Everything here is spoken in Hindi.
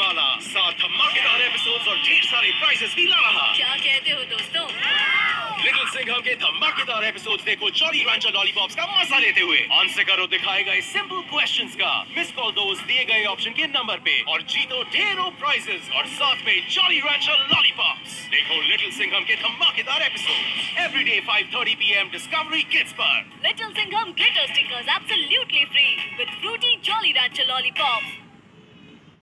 वाला, 7 धमाकेदार एपिसोड्स और ढेर सारे प्राइजेस भी ला रहा। क्या कहते हो दोस्तों? लिटिल सिंघम के धमाकेदार एपिसोड्स देखो जॉली रैंचर लॉलीपॉप्स का मजा लेते हुए। आंसर करो दिखाए गए सिंपल क्वेश्चंस का, मिस कॉल दो उस दिए गए ऑप्शन के नंबर पे और जीतो ढेरों प्राइजेस और साथ में जॉली रैंचर लॉलीपॉप्स। देखो लिटिल सिंघम के धमाकेदार episode everyday 5:30 PM Discovery Kids पर। Little Singham glitter stickers absolutely free with fruity Jolly Rancher lollipops.